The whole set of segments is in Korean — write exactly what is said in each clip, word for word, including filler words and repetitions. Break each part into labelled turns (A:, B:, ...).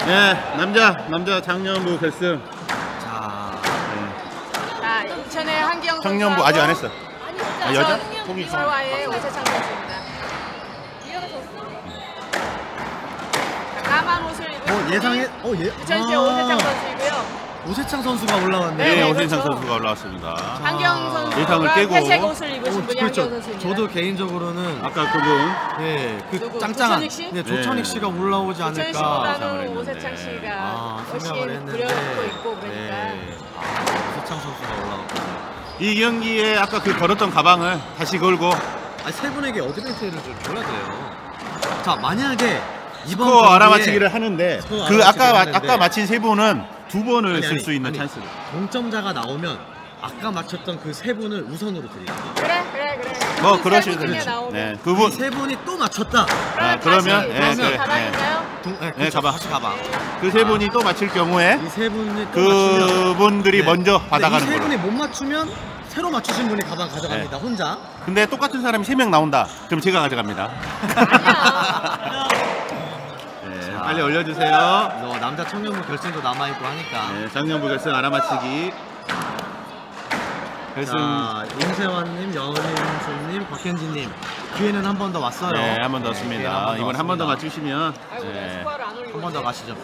A: 네, 남자 남자 장년부 결승.
B: 자,
A: 네.
C: 자, 인천의 한기영 선수.
A: 청년부 아직 안 했어.
C: 아니,
A: 아, 여자?
C: 송이 설화의 오세창 선수입니다. 자, 까만 옷을 입은
B: 어 예상해, 어 예.
C: 부천시의 오세창 선수이고요.
B: 오세창 선수가 올라왔네.
A: 네,
C: 네,
A: 오세창
C: 그렇죠.
A: 선수가 올라왔습니다.
C: 한기영 선수가
A: 예상을 깨고.
C: 회색 옷을 입으신
B: 어,
C: 분이
B: 그렇죠.
C: 한기영 선수입니다.
B: 저도 개인적으로는
A: 아까 그분
B: 예, 그
C: 누구?
B: 짱짱한
C: 조천익 씨?
B: 네, 조천익
A: 네.
B: 씨가 올라오지 않을까
C: 부천시보다는
A: 예상을
C: 오세창
A: 했는데.
C: 씨가
B: 아,
C: 훨씬
B: 생각을 했는데
C: 부려먹고 있고 그러니까.
B: 네. 아, 오세창 선수가 올라왔고.
A: 이 경기에 아까 그 걸었던 가방을 다시 걸고
B: 아니, 세 분에게 어드밴티지를 좀 줘야 돼요. 자, 만약에 이번
A: 스코어
B: 경기에
A: 알아맞히기를 하는데
B: 스코어
A: 그
B: 알아맞히기를
A: 아까 마-
B: 하는데
A: 아까 맞힌 세 분은 두 번을
B: 아니,
A: 쓸
B: 아니,
A: 수 있는
B: 아니,
A: 찬스를.
B: 동점자가 나오면 아까 맞췄던 그 세 분을 우선으로 드립니다.
C: 그래 그래 그래.
A: 뭐
C: 세
A: 그러시면
C: 분 중에
A: 되죠.
C: 나오면.
A: 네,
B: 이
A: 그분
B: 세 분이 또 맞췄다.
A: 아,
C: 그러면
A: 그러면
C: 다시,
A: 예,
C: 다시
A: 그래,
C: 가방인가요?
B: 동, 네,
A: 네,
B: 그렇죠.
A: 가방.
B: 다시 가방.
A: 그 세 분이 또 맞힐 경우에
B: 이 세 분이 또 맞추면
A: 그분들이
B: 네.
A: 먼저
B: 근데
A: 받아가는
B: 이 세
A: 걸로.
B: 분이 못 맞추면 새로 맞추신 분이 가방 가져갑니다. 혼자.
A: 근데 똑같은 사람이 세 명 나온다. 그럼 제가 가져갑니다.
C: 아니야.
A: 네, 빨리 올려주세요.
B: 너 남자 청년부 결승도 남아 있고 하니까.
A: 네, 작년부 결승 알아맞히기. 결승
B: 자, 임세환님, 여은수님, 박현진님 기회는 한 번 더 왔어요.
A: 네, 한 번 더
B: 네, 기회는
A: 왔습니다.
B: 한번 더
A: 이번 한 번 더
B: 왔습니다.
A: 맞추시면
C: 아이고 내
A: 네.
C: 스코어를 안 올리고.
B: 한 번 더 가시죠.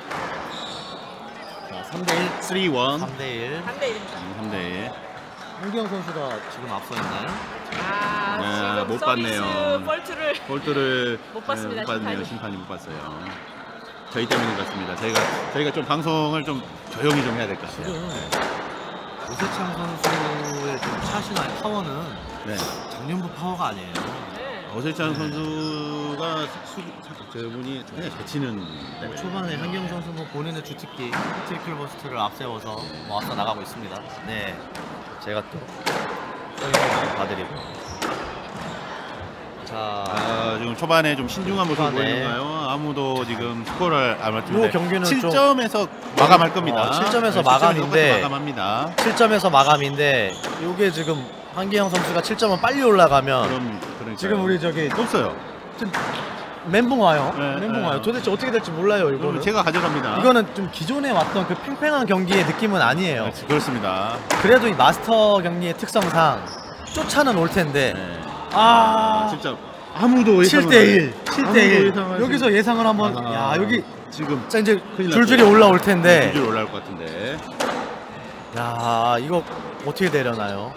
A: 자, 삼 대 일, 삼 대 일.
B: 삼 대 일.
C: 삼 대 일입니다.
A: 삼 대 일.
B: 한기영 선수가 지금 앞서 있나요?
C: 아,
A: 네,
C: 지금
A: 못
C: 서비스
A: 봤네요.
C: 폴트를
A: 볼트를
C: 못 봤습니다,
A: 네, 못 봤네요.
C: 심판이.
A: 심판이 못 봤어요. 저희 때문인 것 같습니다. 저희가 저희가 좀 방송을 좀 조용히 좀 해야 될 것 같아요.
B: 지금 오세창 선수의 좀 샷이나 파워는
A: 네.
B: 작년부 파워가 아니에요.
C: 네.
A: 오세찬 선수가 수, 저분이 그냥 잘 치는.
B: 뭐 초반에 한기영 선수 뭐 본인의 주특기 트리플 버스트를 앞세워서 뭐 앞서 나가고 있습니다. 네, 제가 또 서비스 봐드리고. 자,
A: 아, 지금 초반에 좀 신중한 모습
B: 초반에.
A: 보이는가요? 아무도 지금 스코어를 안 맞추는데
B: 요 경기는
A: 칠
B: 좀-
A: 점에서 마감할 겁니다.
B: 어, 칠 점에서
A: 네,
B: 마감인데
A: 칠 점에서 마감합니다.
B: 칠 점에서 마감인데 이게 지금 한기영 선수가 칠 점은 빨리 올라가면
A: 그럼 그러니까
B: 지금 우리 저기
A: 없어요.
B: 지금 멘붕 와요.
A: 네,
B: 멘붕
A: 네.
B: 와요. 도대체 어떻게 될지 몰라요.
A: 그럼
B: 이거는.
A: 제가 가져갑니다.
B: 이거는 좀 기존에 왔던 그 팽팽한 경기의 느낌은 아니에요.
A: 네, 그렇습니다.
B: 그래도 이 마스터 경기의 특성상 쫓아는 올 텐데.
A: 네.
B: 아,
A: 진짜 아무도 예상을
B: 칠 대 일.
A: 안-
B: 칠 대
A: 아무도
B: 일.
A: 예상을
B: 여기서
A: 하지-
B: 예상을 한번
A: 아,
B: 야, 여기
A: 지금
B: 자 이제
A: 큰일
B: 줄줄이
A: 났어요.
B: 올라올 텐데.
A: 줄줄이 올라올 것 같은데.
B: 야, 이거 어떻게 되려나요?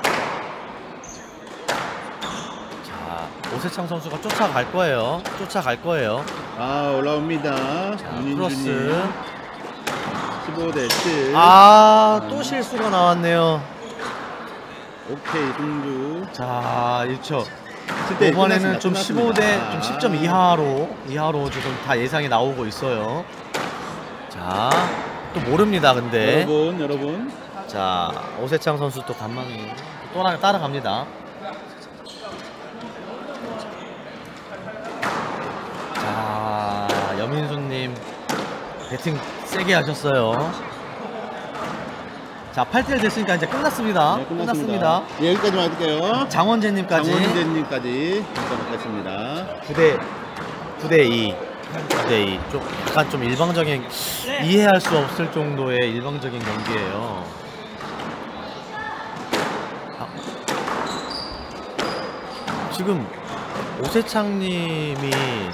B: 자, 오세창 선수가 쫓아갈 거예요. 쫓아갈 거예요.
A: 아, 올라옵니다.
B: 자,
A: 문인준이
B: 크로스.
A: 십오 대 칠.
B: 아, 또 실수가 나왔네요.
A: 오케이, 동주.
B: 자, 그렇죠.
A: 칠 대 일
B: 이번에는
A: 끝났습니다.
B: 좀
A: 끝났습니다.
B: 십오 대 좀 십 점 이하로 이하로 지금 다 예상이 나오고 있어요. 자, 또 모릅니다. 근데
A: 여러분, 여러분.
B: 자, 오세창 선수 또 간만에 또 따라, 따라갑니다. 자, 여민수님 배팅 세게 하셨어요. 자, 팔 대 일 됐으니까 이제 끝났습니다.
A: 네,
B: 끝났습니다.
A: 예, 여기까지만 할게요.
B: 장원재님까지
A: 장원재님까지 부탁드리겠습니다.
B: 구 대 구 대 이. 구 대 이. 좀 약간 좀 일방적인 이해할 수 없을 정도의 일방적인 경기예요. 아, 지금 오세창 님이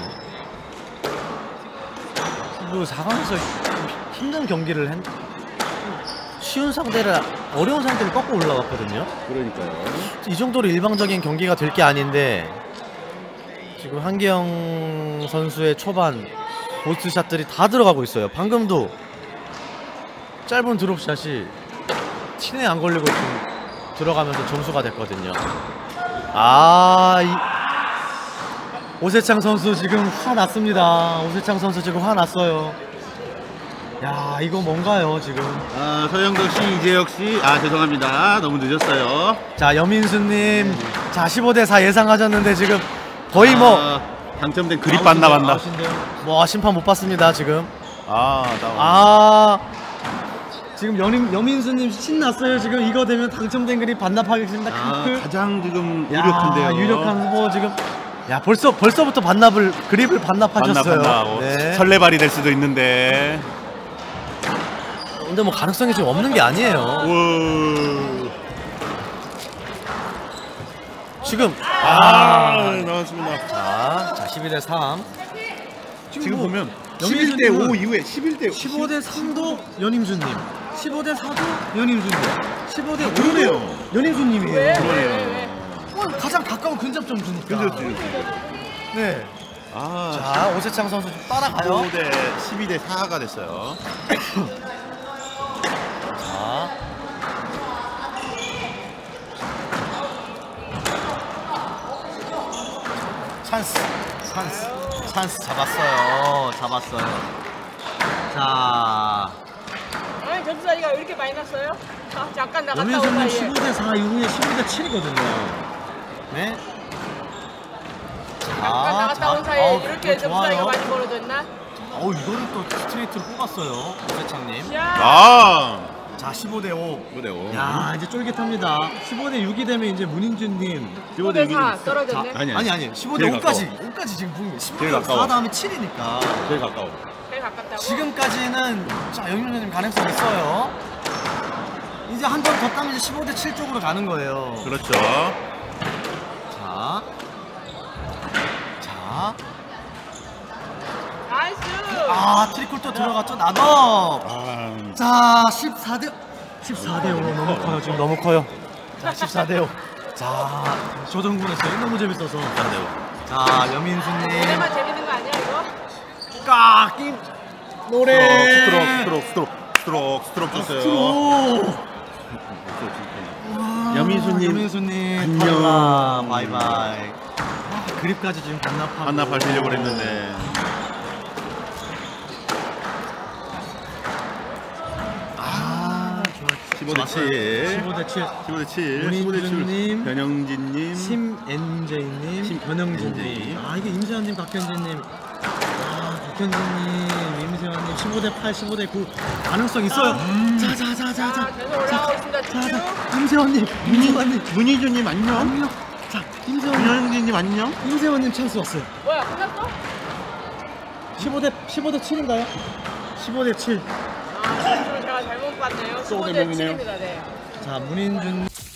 B: 그 사 강에서 힘든 경기를 했 쉬운 상대를 어려운 상대를 꺾고 올라왔거든요.
A: 그러니까요.
B: 이 정도로 일방적인 경기가 될 게 아닌데 지금 한기영 선수의 초반 보스샷들이 다 들어가고 있어요. 방금도 짧은 드롭샷이 티에 안 걸리고 좀 들어가면서 점수가 됐거든요. 아, 이 오세창 선수 지금 화났습니다. 오세창 선수 지금 화났어요. 야, 이거 뭔가요 지금.
A: 아, 서영덕 씨, 이재혁 씨. 아, 죄송합니다. 너무 늦었어요.
B: 자, 여민수님, 자 십오 대 사 예상하셨는데 지금 거의 뭐
A: 아, 당첨된 그립 봤나 봤나.
B: 뭐 심판 못 봤습니다 지금.
A: 아, 나.
B: 아, 지금 여민, 여민수님 신났어요. 지금 이거 되면 당첨된 그립 반납하겠습니다.
A: 아,
B: 크크.
A: 가장 지금
B: 야,
A: 유력한데요.
B: 유력한 후보 지금 야 벌써 벌써부터 반납을 그립을 반납하셨어요.
A: 반납한다고.
B: 네.
A: 설레발이 될 수도 있는데.
B: 근데 뭐 가능성이 지금 없는 게 아니에요.
A: 우와.
B: 지금
A: 아,
B: 아,
A: 나왔습니다.
B: 자, 자 십이 대 삼.
A: 지금
B: 뭐
A: 보면
B: 영민수님은
A: 십일 대 오 이후에 십일 대
B: 십오 대 삼도 연임수님, 십오 대 사도 연임수님, 십오 대
A: 그러네요.
B: 오도 연임수님이에요.
C: 왜?
A: 그러네요.
B: 어, 가장 가까운 근접점 주니까.
A: 근접점.
B: 네.
A: 아,
B: 자 오세창 선수 좀 따라가요.
A: 오 대 십이 대 사가 됐어요.
B: 자. 찬스, 찬스, 찬스 잡았어요. 잡았어요. 자,
C: 아니 점수 차이가 왜 이렇게 많이 났어요? 아, 잠깐 나갔다 온
B: 연민수님
C: 사이에.
B: 십오 대 사 이후에 십이 대 칠이거든요. 네.
C: 잠깐 나갔다 온 사이에
B: 어우,
C: 이렇게 점수
B: 좋아요.
C: 차이가 많이 벌어졌나?
B: 어우 이거를 또 스트레이트로 뽑았어요. 오세창님.
C: 야.
A: 아,
B: 자 십오 대 오.
A: 오 대 오.
B: 야 이제 쫄깃합니다. 십오 대 육이 되면 이제 문인준님.
C: 십오 대 사 떨어졌네.
A: 아니,
B: 아니 아니 십오 대
A: 제일
B: 오까지 오까지 지금 분명 십오
A: 제일
B: 대
A: 가까워.
B: 사 다음에 칠이니까
A: 제일 가까워.
C: 제일 가깝다고.
B: 지금까지는 자 영민님 가능성 있어요. 이제 한 번 더 따면 이제 십오 대 칠 쪽으로 가는 거예요.
A: 그렇죠.
B: 자, 자,
C: 나이스.
B: 아 트리플 또 들어갔죠 나도.
A: 아,
B: 자 십사 대 십사 대 오 너무 커요 지금 너무 커요. 자 십사 대 오. 자 조정군에서 너무 재밌어서.
A: 오 대 오.
B: 자 여민수님.
C: 노래만 재밌는 거 아니야 이거?
B: 깎임 노래.
A: 스트로크, 스트로크, 스트로크, 스트로크, 스트로크 줬어요.
B: 스트로크.
A: 여민수님,
B: 여민수님
A: 안녕.
B: 탈락. 바이바이. 아, 그립까지 지금 반납하고
A: 반납하시려고 했는데.
B: 아
A: 십오 대 칠.
B: 십오 대 칠.
A: 십오 대 칠. 십오 대 칠.
B: 문인준님,
A: 변영진님.
B: 심엔제이님,
A: 심-
B: 변영진님.
A: 엔제이.
B: 아 이게 임세환님, 박현진님. 아 박현진님, 임세환님. 십오 대 팔, 십오 대 구 가능성 있어요. 자자자자자.
C: 자, 계속 올라가고 있습니다. 집중.
B: 자자. 임세환님, 임세환님.
A: 문희준님 안녕.
B: 안녕. 자 임세환님,
A: 변영진님 안녕.
B: 임세환님 찬스 왔어요.
C: 뭐야 끝났어?
B: 십오 대 십오 대 칠인가요? 십오 대 칠.
C: 아 점수를 제가 잘못 봤네요.
A: 또
C: 십오 대
A: 대명이네요.
C: 칠입니다. 네.
B: 자 문인준.